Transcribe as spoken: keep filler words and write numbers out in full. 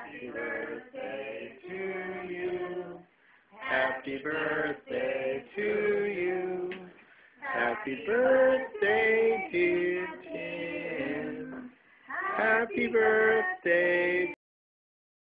Happy birthday to you. Happy birthday to you. Happy birthday, dear Tim. Happy birthday.